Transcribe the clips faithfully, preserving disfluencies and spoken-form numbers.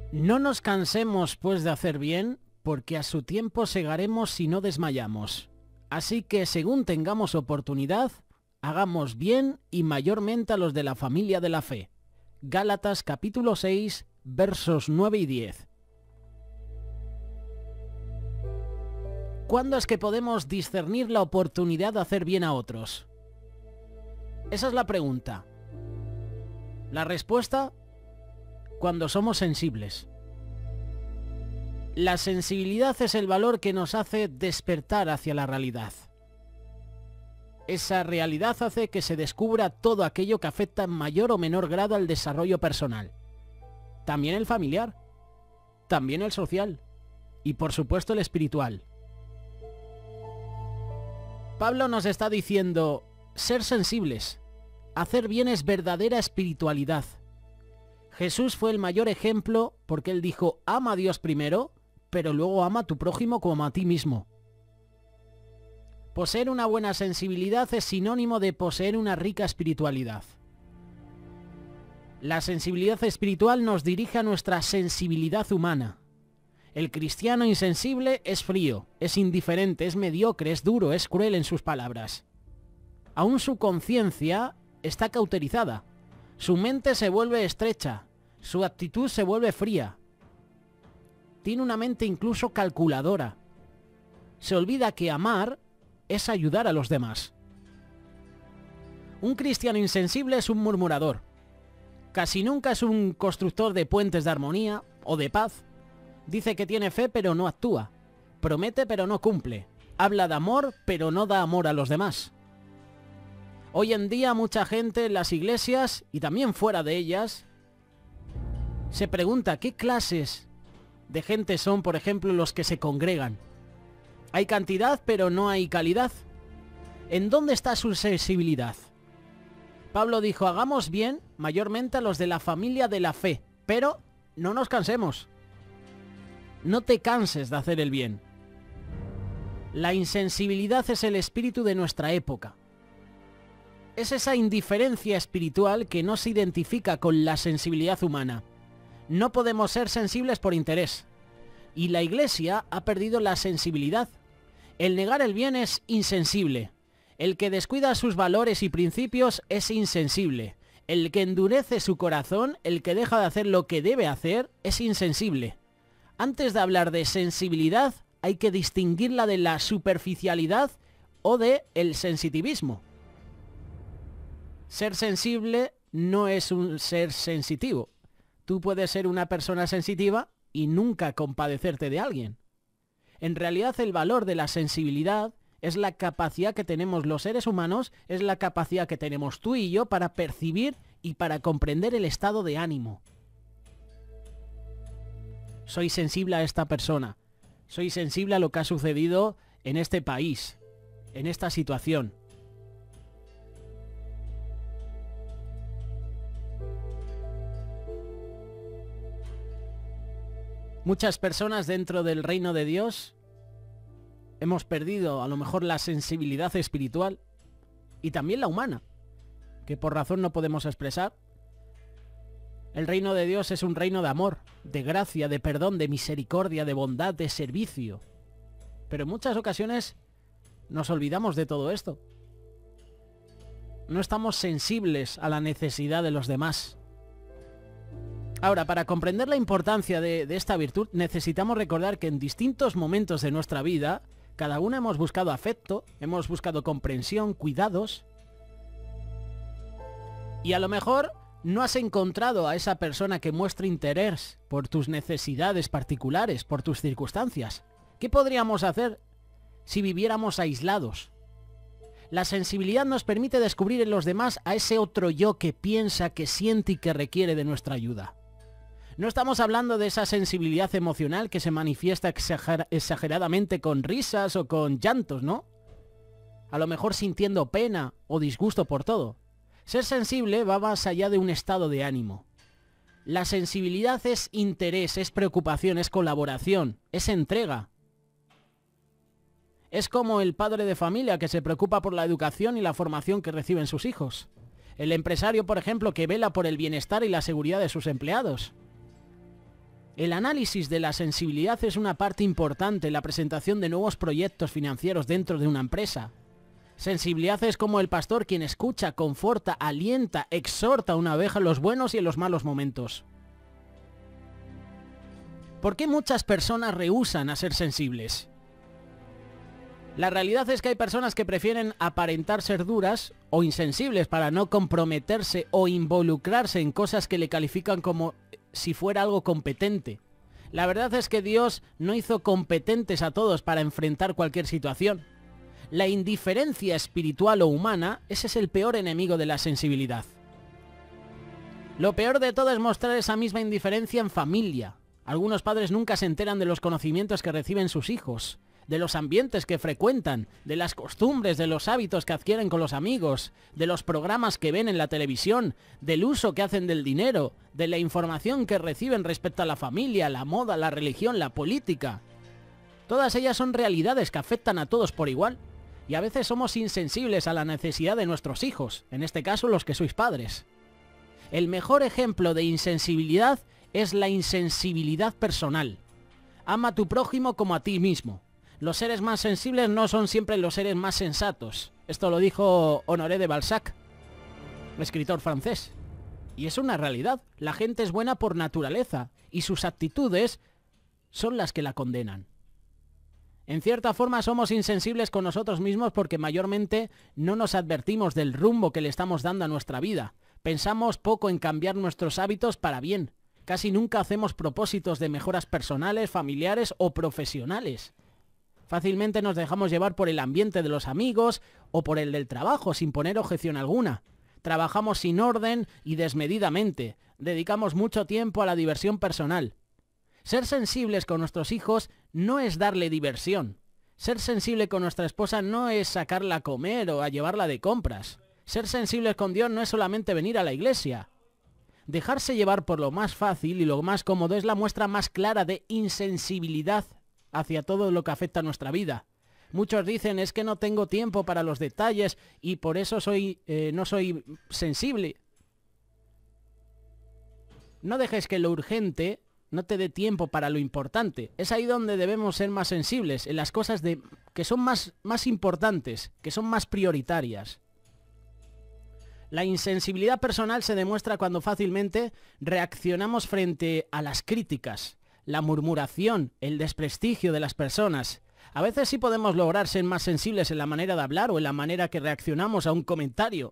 No nos cansemos, pues, de hacer bien, porque a su tiempo segaremos si no desmayamos. Así que, según tengamos oportunidad, hagamos bien y mayormente a los de la familia de la fe. Gálatas capítulo seis, versos nueve y diez. ¿Cuándo es que podemos discernir la oportunidad de hacer bien a otros? Esa es la pregunta. La respuesta: cuando somos sensibles. La sensibilidad es el valor que nos hace despertar hacia la realidad. Esa realidad hace que se descubra todo aquello que afecta en mayor o menor grado al desarrollo personal. También el familiar, también el social y por supuesto el espiritual. Pablo nos está diciendo: ser sensibles, hacer bien es verdadera espiritualidad. Jesús fue el mayor ejemplo porque él dijo: ama a Dios primero, pero luego ama a tu prójimo como a ti mismo. Poseer una buena sensibilidad es sinónimo de poseer una rica espiritualidad. La sensibilidad espiritual nos dirige a nuestra sensibilidad humana. El cristiano insensible es frío, es indiferente, es mediocre, es duro, es cruel en sus palabras. Aún su conciencia está cauterizada. Su mente se vuelve estrecha, su actitud se vuelve fría. Tiene una mente incluso calculadora. Se olvida que amar es ayudar a los demás. Un cristiano insensible es un murmurador. Casi nunca es un constructor de puentes de armonía o de paz. Dice que tiene fe pero no actúa. Promete pero no cumple. Habla de amor pero no da amor a los demás. Hoy en día mucha gente en las iglesias y también fuera de ellas se pregunta qué clases de gente son, por ejemplo, los que se congregan. Hay cantidad pero no hay calidad. ¿En dónde está su sensibilidad? Pablo dijo: hagamos bien mayormente a los de la familia de la fe, pero no nos cansemos. No te canses de hacer el bien. La insensibilidad es el espíritu de nuestra época. Es esa indiferencia espiritual que no se identifica con la sensibilidad humana. No podemos ser sensibles por interés. Y la Iglesia ha perdido la sensibilidad. El negar el bien es insensible. El que descuida sus valores y principios es insensible. El que endurece su corazón, el que deja de hacer lo que debe hacer, es insensible. Antes de hablar de sensibilidad, hay que distinguirla de la superficialidad o de el sensitivismo. Ser sensible no es un ser sensitivo. Tú puedes ser una persona sensitiva y nunca compadecerte de alguien. En realidad, el valor de la sensibilidad es la capacidad que tenemos los seres humanos, es la capacidad que tenemos tú y yo para percibir y para comprender el estado de ánimo. Soy sensible a esta persona. Soy sensible a lo que ha sucedido en este país, en esta situación. Muchas personas dentro del reino de Dios hemos perdido a lo mejor la sensibilidad espiritual y también la humana, que por razón no podemos expresar. El reino de Dios es un reino de amor, de gracia, de perdón, de misericordia, de bondad, de servicio. Pero en muchas ocasiones nos olvidamos de todo esto. No estamos sensibles a la necesidad de los demás. Ahora, para comprender la importancia de, de esta virtud, necesitamos recordar que en distintos momentos de nuestra vida, cada uno hemos buscado afecto, hemos buscado comprensión, cuidados. Y a lo mejor no has encontrado a esa persona que muestre interés por tus necesidades particulares, por tus circunstancias. ¿Qué podríamos hacer si viviéramos aislados? La sensibilidad nos permite descubrir en los demás a ese otro yo que piensa, que siente y que requiere de nuestra ayuda. No estamos hablando de esa sensibilidad emocional que se manifiesta exager- exageradamente con risas o con llantos, ¿no? A lo mejor sintiendo pena o disgusto por todo. Ser sensible va más allá de un estado de ánimo. La sensibilidad es interés, es preocupación, es colaboración, es entrega. Es como el padre de familia que se preocupa por la educación y la formación que reciben sus hijos. El empresario, por ejemplo, que vela por el bienestar y la seguridad de sus empleados. El análisis de la sensibilidad es una parte importante en la presentación de nuevos proyectos financieros dentro de una empresa. Sensibilidad es como el pastor quien escucha, conforta, alienta, exhorta a una oveja en los buenos y en los malos momentos. ¿Por qué muchas personas rehúsan a ser sensibles? La realidad es que hay personas que prefieren aparentar ser duras o insensibles para no comprometerse o involucrarse en cosas que le califican como si fuera algo competente. La verdad es que Dios no hizo competentes a todos para enfrentar cualquier situación. La indiferencia espiritual o humana, ese es el peor enemigo de la sensibilidad. Lo peor de todo es mostrar esa misma indiferencia en familia. Algunos padres nunca se enteran de los conocimientos que reciben sus hijos, de los ambientes que frecuentan, de las costumbres, de los hábitos que adquieren con los amigos, de los programas que ven en la televisión, del uso que hacen del dinero, de la información que reciben respecto a la familia, la moda, la religión, la política. Todas ellas son realidades que afectan a todos por igual, y a veces somos insensibles a la necesidad de nuestros hijos, en este caso los que sois padres. El mejor ejemplo de insensibilidad es la insensibilidad personal. Ama a tu prójimo como a ti mismo. Los seres más sensibles no son siempre los seres más sensatos. Esto lo dijo Honoré de Balzac, escritor francés. Y es una realidad. La gente es buena por naturaleza y sus actitudes son las que la condenan. En cierta forma somos insensibles con nosotros mismos porque mayormente no nos advertimos del rumbo que le estamos dando a nuestra vida. Pensamos poco en cambiar nuestros hábitos para bien. Casi nunca hacemos propósitos de mejoras personales, familiares o profesionales. Fácilmente nos dejamos llevar por el ambiente de los amigos o por el del trabajo sin poner objeción alguna. Trabajamos sin orden y desmedidamente. Dedicamos mucho tiempo a la diversión personal. Ser sensibles con nuestros hijos no es darle diversión. Ser sensible con nuestra esposa no es sacarla a comer o a llevarla de compras. Ser sensibles con Dios no es solamente venir a la iglesia. Dejarse llevar por lo más fácil y lo más cómodo es la muestra más clara de insensibilidad hacia todo lo que afecta a nuestra vida. Muchos dicen, es que no tengo tiempo para los detalles y por eso soy, eh, no soy sensible. No dejes que lo urgente no te dé tiempo para lo importante. Es ahí donde debemos ser más sensibles, en las cosas de, que son más, más importantes, que son más prioritarias. La insensibilidad personal se demuestra cuando fácilmente reaccionamos frente a las críticas, la murmuración, el desprestigio de las personas. A veces sí podemos lograr ser más sensibles en la manera de hablar o en la manera que reaccionamos a un comentario.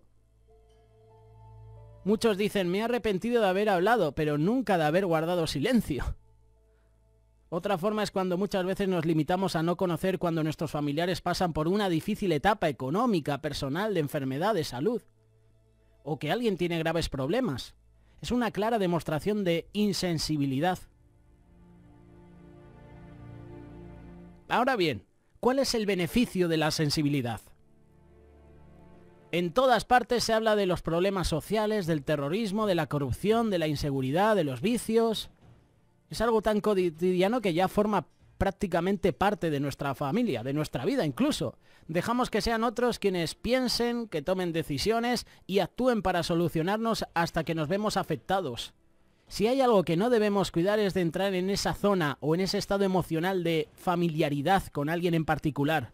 Muchos dicen, me he arrepentido de haber hablado, pero nunca de haber guardado silencio. Otra forma es cuando muchas veces nos limitamos a no conocer cuando nuestros familiares pasan por una difícil etapa económica, personal, de enfermedad, de salud. O que alguien tiene graves problemas. Es una clara demostración de insensibilidad. Ahora bien, ¿cuál es el beneficio de la sensibilidad? En todas partes se habla de los problemas sociales, del terrorismo, de la corrupción, de la inseguridad, de los vicios. Es algo tan cotidiano que ya forma prácticamente parte de nuestra familia, de nuestra vida incluso. Dejamos que sean otros quienes piensen, que tomen decisiones y actúen para solucionarnos hasta que nos vemos afectados. Si hay algo que no debemos cuidar es de entrar en esa zona o en ese estado emocional de familiaridad con alguien en particular.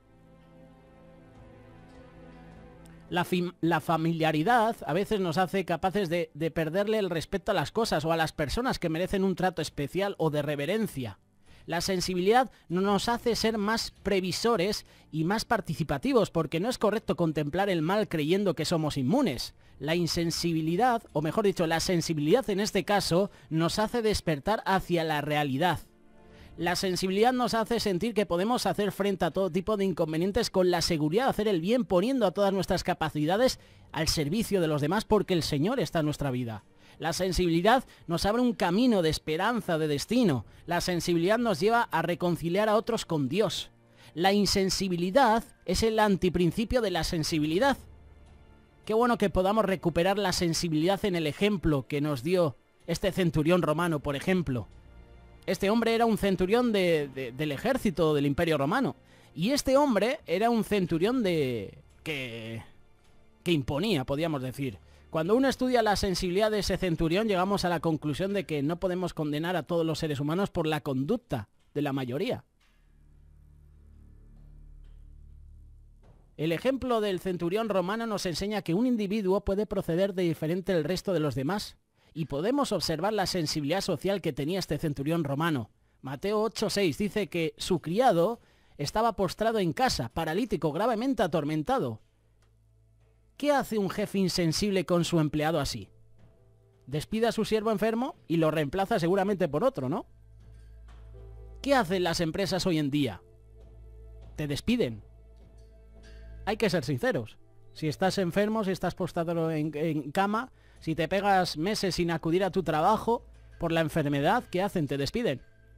La, la familiaridad a veces nos hace capaces de, de perderle el respeto a las cosas o a las personas que merecen un trato especial o de reverencia. La sensibilidad nos hace ser más previsores y más participativos porque no es correcto contemplar el mal creyendo que somos inmunes. La insensibilidad, o mejor dicho, la sensibilidad en este caso, nos hace despertar hacia la realidad. La sensibilidad nos hace sentir que podemos hacer frente a todo tipo de inconvenientes con la seguridad de hacer el bien, poniendo a todas nuestras capacidades al servicio de los demás porque el Señor está en nuestra vida. La sensibilidad nos abre un camino de esperanza, de destino. La sensibilidad nos lleva a reconciliar a otros con Dios. La insensibilidad es el antiprincipio de la sensibilidad. Qué bueno que podamos recuperar la sensibilidad en el ejemplo que nos dio este centurión romano, por ejemplo. Este hombre era un centurión de, de, del ejército del Imperio Romano. Y este hombre era un centurión de que, que imponía, podríamos decir. Cuando uno estudia la sensibilidad de ese centurión, llegamos a la conclusión de que no podemos condenar a todos los seres humanos por la conducta de la mayoría. El ejemplo del centurión romano nos enseña que un individuo puede proceder de diferente del resto de los demás, y podemos observar la sensibilidad social que tenía este centurión romano. Mateo ocho seis dice que su criado estaba postrado en casa, paralítico, gravemente atormentado. ¿Qué hace un jefe insensible con su empleado así? Despide a su siervo enfermo y lo reemplaza seguramente por otro, ¿no? ¿Qué hacen las empresas hoy en día? Te despiden. Hay que ser sinceros. Si estás enfermo, si estás postrado en, en cama, si te pegas meses sin acudir a tu trabajo por la enfermedad, ¿qué hacen? Te despiden.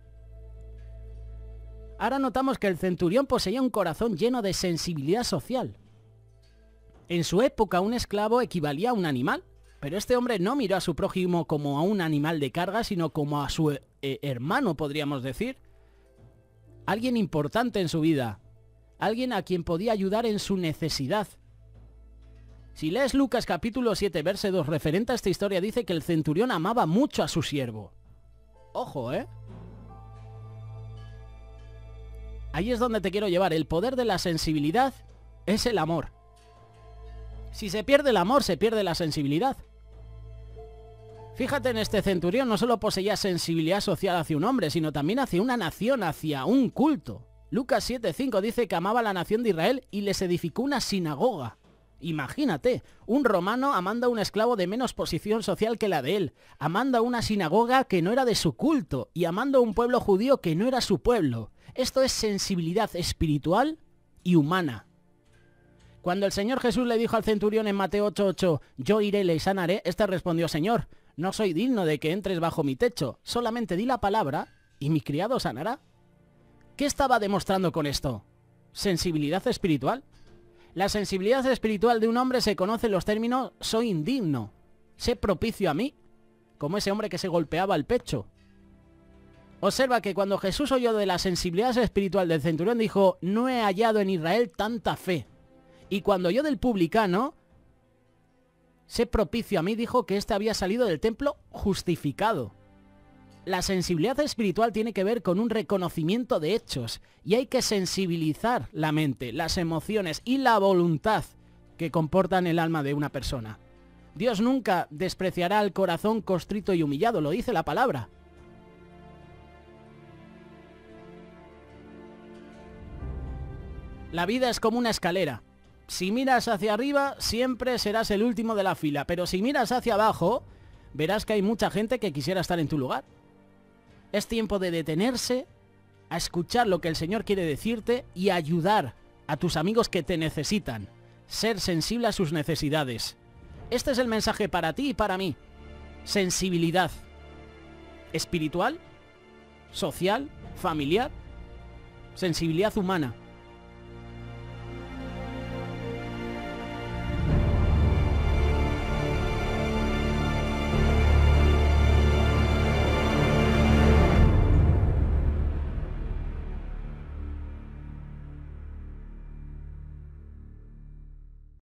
Ahora notamos que el centurión poseía un corazón lleno de sensibilidad social. En su época un esclavo equivalía a un animal, pero este hombre no miró a su prójimo como a un animal de carga, sino como a su eh, hermano, podríamos decir. Alguien importante en su vida, alguien a quien podía ayudar en su necesidad. Si lees Lucas capítulo siete, verso dos, referente a esta historia, dice que el centurión amaba mucho a su siervo. Ojo, ¿eh? Ahí es donde te quiero llevar. El poder de la sensibilidad es el amor. Si se pierde el amor, se pierde la sensibilidad. Fíjate en este centurión, no solo poseía sensibilidad social hacia un hombre, sino también hacia una nación, hacia un culto. Lucas siete cinco dice que amaba a la nación de Israel y les edificó una sinagoga. Imagínate, un romano amando a un esclavo de menos posición social que la de él, amando a una sinagoga que no era de su culto y amando a un pueblo judío que no era su pueblo. Esto es sensibilidad espiritual y humana. Cuando el Señor Jesús le dijo al centurión en Mateo ocho ocho, yo iré y le sanaré, este respondió, Señor, no soy digno de que entres bajo mi techo, solamente di la palabra y mi criado sanará. ¿Qué estaba demostrando con esto? ¿Sensibilidad espiritual? La sensibilidad espiritual de un hombre se conoce en los términos soy indigno, sé propicio a mí, como ese hombre que se golpeaba el pecho. Observa que cuando Jesús oyó de la sensibilidad espiritual del centurión dijo, no he hallado en Israel tanta fe. Y cuando oyó del publicano, sé propicio a mí, dijo que éste había salido del templo justificado. La sensibilidad espiritual tiene que ver con un reconocimiento de hechos y hay que sensibilizar la mente, las emociones y la voluntad que comportan el alma de una persona. Dios nunca despreciará al corazón contrito y humillado, lo dice la palabra. La vida es como una escalera. Si miras hacia arriba, siempre serás el último de la fila, pero si miras hacia abajo, verás que hay mucha gente que quisiera estar en tu lugar. Es tiempo de detenerse, a escuchar lo que el Señor quiere decirte y ayudar a tus amigos que te necesitan. Ser sensible a sus necesidades. Este es el mensaje para ti y para mí. Sensibilidad. Espiritual, social, familiar, sensibilidad humana.